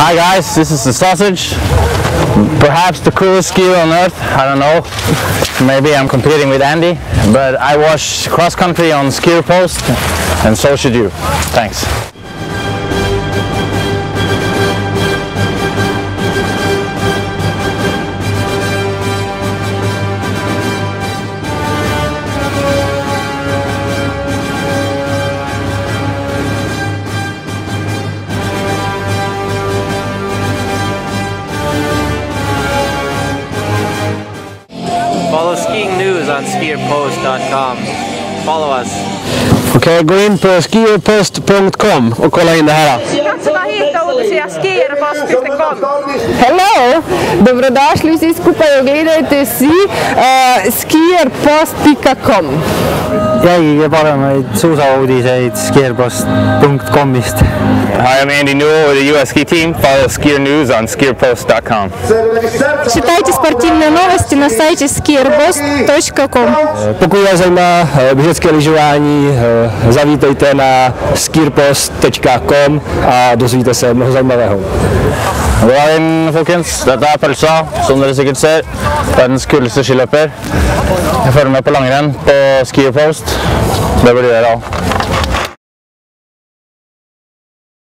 Hi guys, this is the Sausage. Perhaps the coolest skier on earth, I don't know. Maybe I'm competing with Andy, but I watch cross country on Skierpost, and so should you. Thanks. Follow skiing news on skierpost.com. Follow us. Okej, gå in på skierpost.com och kolla in det här. Katsotaan hiihtouutisia skierpost.com. Hello! Dobrodošli vsi skupaj, ogledajte si skierpost.com. Jälgige paremaid suusauudiseid skierpost.comist. Hi, I'm Andy Newell with the US Ski Team. Follow skier news on skierpost.com. Читайте спортивные новости на сайте skierpost.com. Pokud vás zajímá běžecké lyžování, zavítejte na skierpost.com a dozvíte se mnoho zajímavého. God dagen, folkens. Dette er Pølsa, som dere sikkert ser. Verdens kuleste skiløper. Jeg følger med på langrenn på Skierpost. Det blir dere også.